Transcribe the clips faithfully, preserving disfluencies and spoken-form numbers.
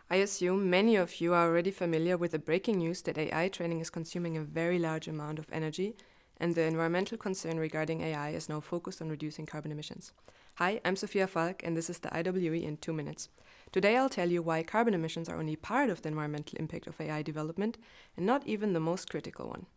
I assume many of you are already familiar with the breaking news that A I training is consuming a very large amount of energy, and the environmental concern regarding A I is now focused on reducing carbon emissions. Hi, I'm Sophia Falk, and this is the I W E in two minutes. Today I'll tell you why carbon emissions are only part of the environmental impact of A I development, and not even the most critical one.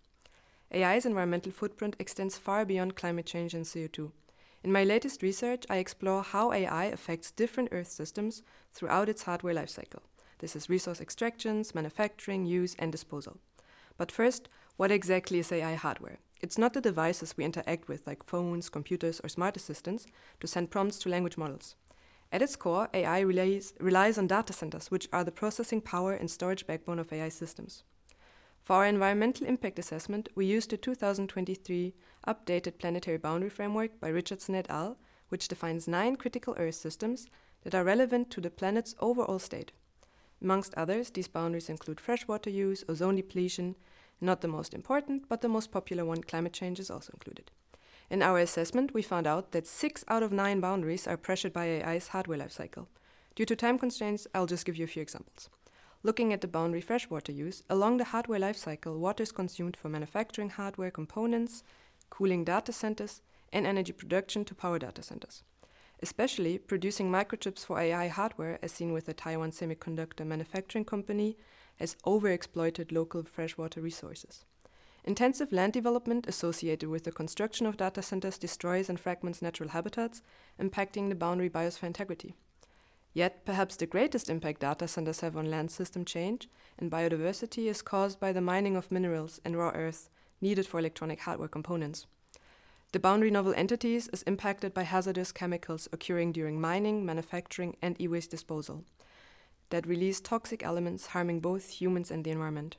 A I's environmental footprint extends far beyond climate change and C O two. In my latest research, I explore how A I affects different Earth systems throughout its hardware lifecycle. This is resource extractions, manufacturing, use, and disposal. But first, what exactly is A I hardware? It's not the devices we interact with, like phones, computers, or smart assistants, to send prompts to language models. At its core, A I relies, relies on data centers, which are the processing power and storage backbone of A I systems. For our environmental impact assessment, we used the two thousand twenty-three updated Planetary Boundary Framework by Richardson et al., which defines nine critical Earth systems that are relevant to the planet's overall state. Amongst others, these boundaries include freshwater use, ozone depletion, not the most important, but the most popular one, climate change, is also included. In our assessment, we found out that six out of nine boundaries are pressured by A I's hardware lifecycle. Due to time constraints, I'll just give you a few examples. Looking at the boundary freshwater use, along the hardware lifecycle, water is consumed for manufacturing hardware components, cooling data centers, and energy production to power data centers. Especially, producing microchips for A I hardware, as seen with the Taiwan semiconductor manufacturing company, has overexploited local freshwater resources. Intensive land development associated with the construction of data centers destroys and fragments natural habitats, impacting the boundary biosphere integrity. Yet, perhaps the greatest impact data centers have on land system change and biodiversity is caused by the mining of minerals and raw earth needed for electronic hardware components. The boundary novel entities is impacted by hazardous chemicals occurring during mining, manufacturing, and e-waste disposal that release toxic elements harming both humans and the environment.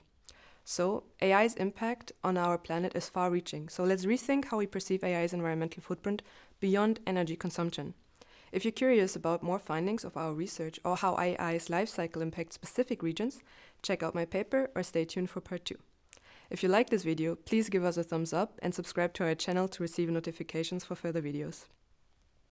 So, A I's impact on our planet is far-reaching, so let's rethink how we perceive A I's environmental footprint beyond energy consumption. If you're curious about more findings of our research or how A I's life cycle impacts specific regions, check out my paper or stay tuned for part two. If you like this video, please give us a thumbs up and subscribe to our channel to receive notifications for further videos.